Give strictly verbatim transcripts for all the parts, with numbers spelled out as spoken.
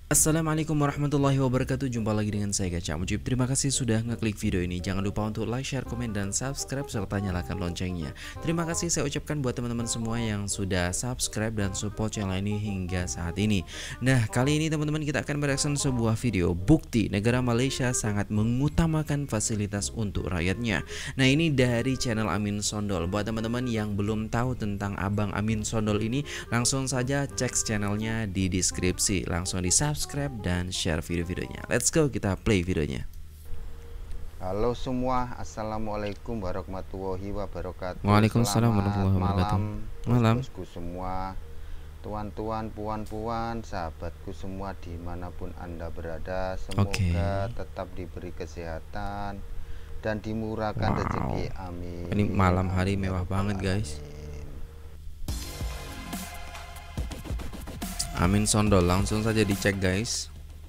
Assalamualaikum warahmatullahi wabarakatuh. Jumpa lagi dengan saya Gacha Mujib. Terima kasih sudah ngeklik video ini. Jangan lupa untuk like, share, komen, dan subscribe serta nyalakan loncengnya. Terima kasih saya ucapkan buat teman-teman semua yang sudah subscribe dan support channel ini hingga saat ini. Nah, kali ini teman-teman kita akan mereaction sebuah video bukti negara Malaysia sangat mengutamakan fasilitas untuk rakyatnya. Nah, ini dari channel Amin Sondol. Buat teman-teman yang belum tahu tentang Abang Amin Sondol ini, langsung saja cek channelnya di deskripsi. Langsung di subscribe subscribe dan share video-videonya. Let's go, kita play videonya. Halo semua, assalamualaikum warahmatullahi wabarakatuh. Waalaikumsalam warahmatullahi wabarakatuh. Malam, bosku semua, tuan-tuan, puan-puan, sahabatku semua dimanapun anda berada, semoga okay. tetap diberi kesehatan dan dimurahkan wow. rezeki. Amin. Ini malam hari amin. Mewah banget guys. Amin Sondol, langsung saja dicek guys.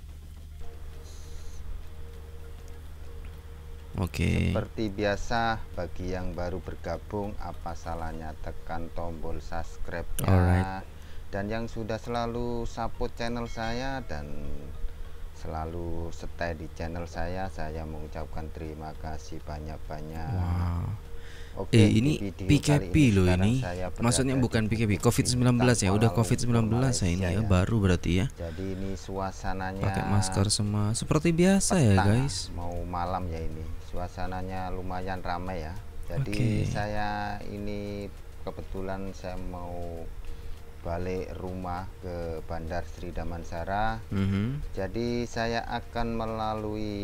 Oke. Okay. Seperti biasa, bagi yang baru bergabung, apa salahnya tekan tombol subscribe ya. Alright. Dan yang sudah selalu support channel saya dan selalu stay di channel saya, saya mengucapkan terima kasih banyak-banyak. Wow. Oke, eh ini P K P loh ini. Maksudnya bukan P K P, COVID sembilan belas ya. Udah COVID sembilan belas ya ini ya, baru berarti ya. Jadi ini suasananya pakai masker semua seperti biasa petang, ya guys. Mau malam ya ini. Suasananya lumayan ramai ya. Jadi okay. saya ini kebetulan saya mau balik rumah ke Bandar Sri Damansara. Mm -hmm. Jadi saya akan melalui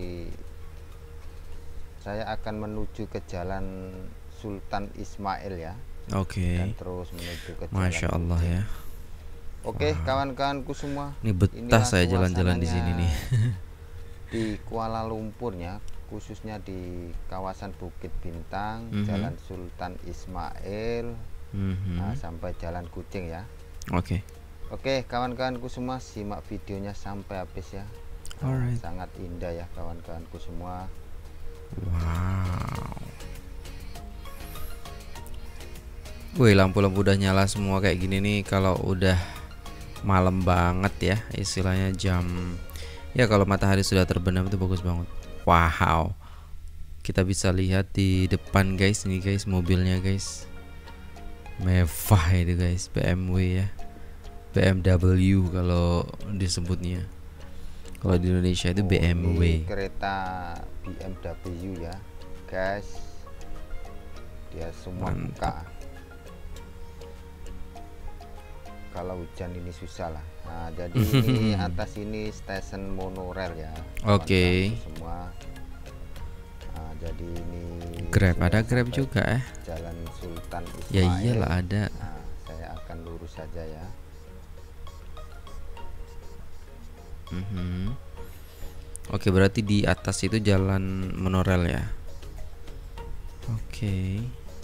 saya akan menuju ke Jalan Sultan Ismail ya. Oke. Okay. Dan terus menuju ke Masya Jalan Allah ya. Oke, wow. kawan-kawanku semua. Ini betah saya jalan-jalan di sini nih. Di Kuala Lumpurnya, khususnya di kawasan Bukit Bintang, mm -hmm. Jalan Sultan Ismail, mm -hmm. nah, sampai Jalan Kucing ya. Oke. Okay. Oke, kawan-kawanku semua, simak videonya sampai habis ya. Alright. Sangat indah ya kawan-kawanku semua. Wow. Wih, lampu-lampu udah nyala semua kayak gini nih kalau udah malam banget ya, istilahnya jam ya kalau matahari sudah terbenam itu bagus banget. Wow. Kita bisa lihat di depan guys, nih guys mobilnya guys. Mewah itu guys, B M W ya. B M W kalau disebutnya. Kalau di Indonesia itu oh, B M W. Kereta B M W ya, guys. Dia semua Mantap. buka. Kalau hujan ini susah lah. Nah, jadi ini atas ini stasiun monorail ya. Oke. Okay. Semua. Nah, jadi ini Grab, ada Grab juga eh. Jalan Sultan Ismail. Ya iyalah ada. Nah, saya akan lurus saja ya. Mm-hmm. Oke, berarti di atas itu jalan monorail ya. Oke.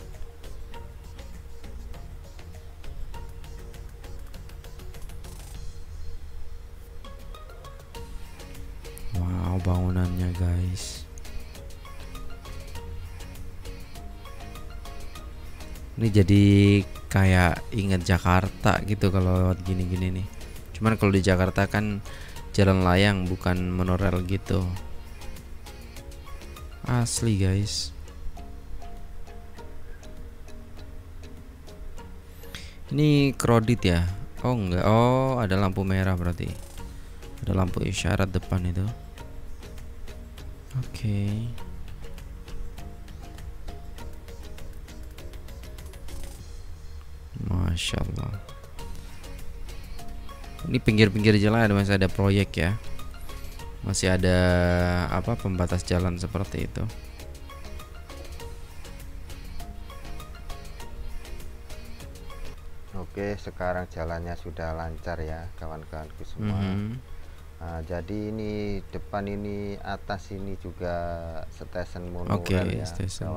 Wow, bangunannya guys. Ini jadi kayak ingat Jakarta gitu kalau lewat gini-gini nih. Cuman kalau di Jakarta kan jalan layang bukan monorail gitu. Asli guys. Ini kredit ya. Oh enggak. Oh ada lampu merah berarti. Ada lampu isyarat depan itu. Oke. Okay. Masya Allah. Ini pinggir-pinggir jalan ada masih ada proyek ya. Masih ada apa pembatas jalan seperti itu. Oke, sekarang jalannya sudah lancar ya kawan-kawanku semua. Mm-hmm. Nah, jadi ini depan ini atas ini juga stasiun monorail okay, ya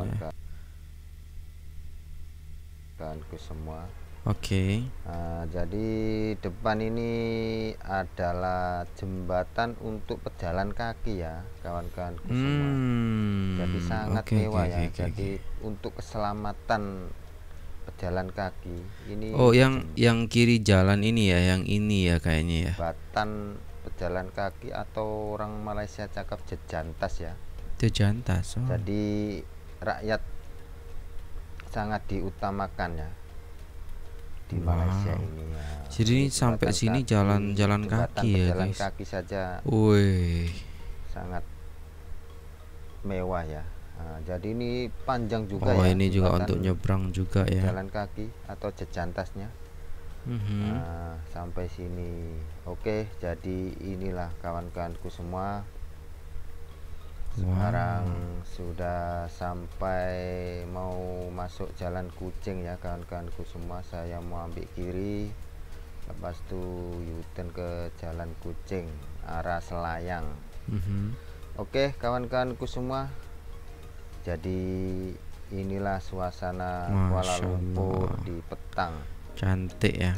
kawan-kawanku semua. Oke. Okay. Nah, jadi depan ini adalah jembatan untuk pejalan kaki ya kawan-kawanku hmm, semua. Jadi sangat okay, mewah okay, ya. Okay, jadi okay. untuk keselamatan pejalan kaki ini. Oh, yang yang kiri jalan ini ya, yang ini ya kayaknya ya. Jembatan pejalan kaki atau orang Malaysia cakap jejantas ya. Jejantas. Oh. Jadi rakyat sangat diutamakan ya di wow. Malaysia ini ya. Jadi sampai sini jalan-jalan kaki ya jalan guys. kaki saja. Wih. Sangat mewah ya. Nah, jadi ini panjang juga oh, ya. Oh ini juga untuk nyebrang juga ya. Jalan kaki atau jejantasnya. Mm-hmm. Nah, sampai sini. Oke, jadi inilah kawan-kawanku semua. Sekarang wow. sudah sampai mau masuk jalan Kucing ya kawan-kawanku semua. Saya mau ambil kiri, lepas itu U-turn ke jalan Kucing arah Selayang. Mm-hmm. Oke kawan-kawanku semua, jadi inilah suasana Masya Kuala Lumpur Allah. Di petang. Cantik ya.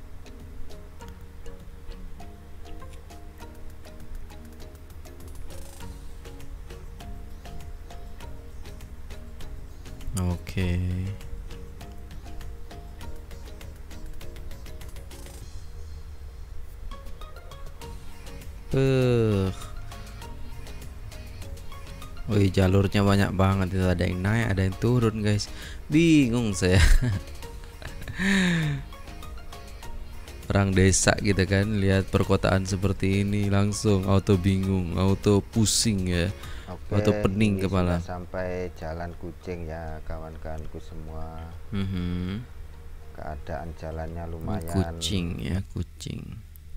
Oke. Uh. Wih, jalurnya banyak banget, itu ada yang naik, ada yang turun, guys. Bingung saya. Orang desa gitu kan, lihat perkotaan seperti ini langsung auto bingung, auto pusing ya. Oke, auto pening kepala. Sampai jalan Kucing ya kawan-kawanku semua. Mm-hmm. Keadaan jalannya lumayan. Kucing ya, Kucing.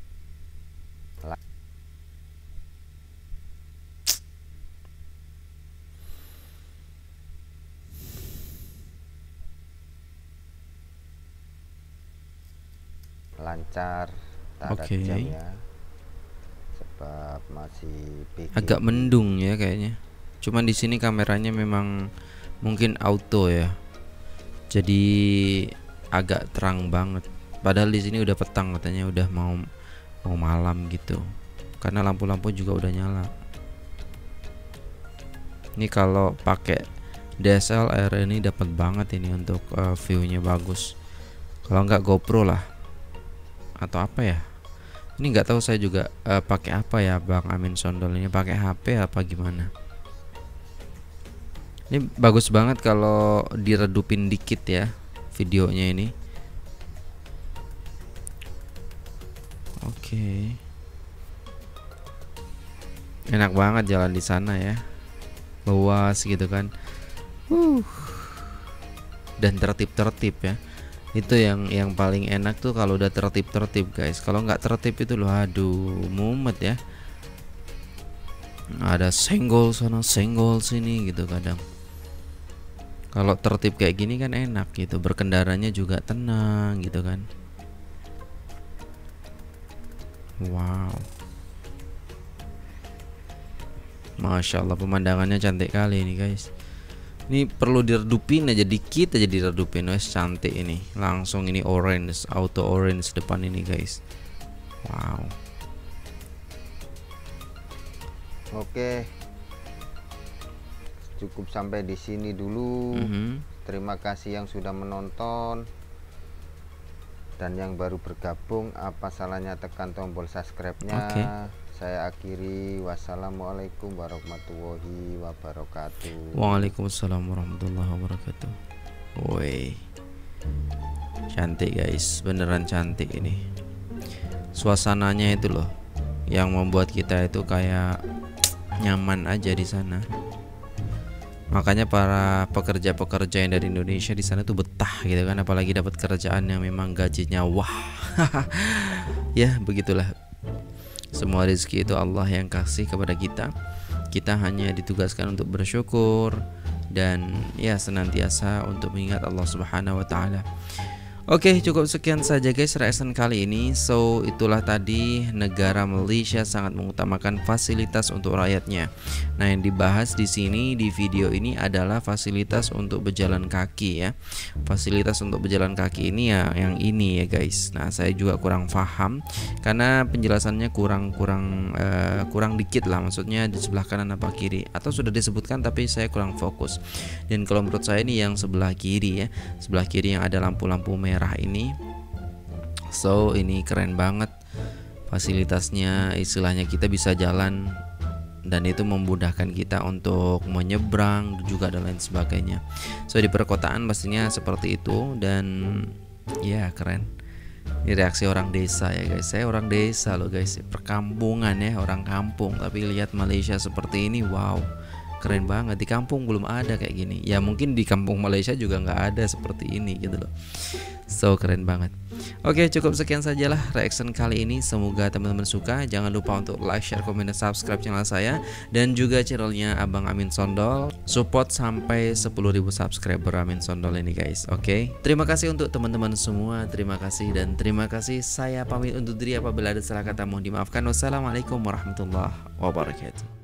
Lancar, tak ada okay. jam ya. Sebab masih bikin. Agak mendung ya kayaknya. Cuman di sini kameranya memang mungkin auto ya. Jadi agak terang banget. Padahal di sini udah petang katanya, udah mau mau malam gitu. Karena lampu-lampu juga udah nyala. Ini kalau pakai D S L R ini dapat banget ini untuk uh, view-nya bagus. Kalau nggak GoPro lah. Atau apa ya? Ini nggak tahu saya juga uh, pakai apa ya Bang Amin Sondol ini, pakai H P apa gimana? Ini bagus banget kalau diredupin dikit ya videonya ini. Oke. Okay. Enak banget jalan di sana ya. Luas gitu kan. Uh. Dan tertib-tertib ya. Itu yang yang paling enak tuh kalau udah tertib-tertib guys. Kalau nggak tertib itu loh, aduh mumet ya. Ada senggol sana, senggol sini gitu kadang. Kalau tertib kayak gini kan enak gitu, berkendaranya juga tenang gitu kan. Wow. Masya Allah, pemandangannya cantik kali ini guys. Ini perlu diredupin aja dikit aja, diredupin wes cantik ini. Langsung ini orange, auto orange depan ini guys. Wow. Oke. Cukup sampai di sini dulu. Mm-hmm. Terima kasih yang sudah menonton. Dan yang baru bergabung, apa salahnya tekan tombol subscribe-nya. Okay. Saya akhiri, wassalamualaikum warahmatullahi wabarakatuh. Waalaikumsalam warahmatullahi wabarakatuh. Woi, cantik guys, beneran cantik ini. Suasananya itu loh yang membuat kita itu kayak nyaman aja di sana. Makanya para pekerja-pekerja yang dari Indonesia di sana tuh betah gitu kan, apalagi dapat kerjaan yang memang gajinya wah. Ya begitulah. Semua rezeki itu Allah yang kasih kepada kita. Kita hanya ditugaskan untuk bersyukur dan ya senantiasa untuk mengingat Allah Subhanahu wa taala. Oke, cukup sekian saja guys reaction kali ini. So, itulah tadi negara Malaysia sangat mengutamakan fasilitas untuk rakyatnya. Nah, yang dibahas di sini di video ini adalah fasilitas untuk berjalan kaki ya. Fasilitas untuk berjalan kaki ini ya yang ini ya guys. Nah, saya juga kurang paham karena penjelasannya kurang-kurang uh, kurang dikit lah, maksudnya di sebelah kanan apa kiri atau sudah disebutkan tapi saya kurang fokus. Dan kalau menurut saya ini yang sebelah kiri ya. Sebelah kiri yang ada lampu-lampu merah merah ini. So ini keren banget fasilitasnya, istilahnya kita bisa jalan dan itu memudahkan kita untuk menyeberang juga dan lain sebagainya. So di perkotaan pastinya seperti itu, dan ya keren. Ini reaksi orang desa ya guys. Saya orang desa loh guys, perkampungan ya, orang kampung, tapi lihat Malaysia seperti ini, wow, keren banget. Di kampung belum ada kayak gini. Ya mungkin di kampung Malaysia juga nggak ada seperti ini gitu loh. So keren banget. Oke, cukup sekian sajalah reaction kali ini. Semoga teman-teman suka. Jangan lupa untuk like, share, komen, dan subscribe channel saya, dan juga channelnya Abang Amin Sondol. Support sampai sepuluh ribu subscriber Amin Sondol ini guys. Oke, terima kasih untuk teman-teman semua. Terima kasih dan terima kasih. Saya pamit undur diri, apabila ada salah kata mohon dimaafkan. Wassalamualaikum warahmatullahi wabarakatuh.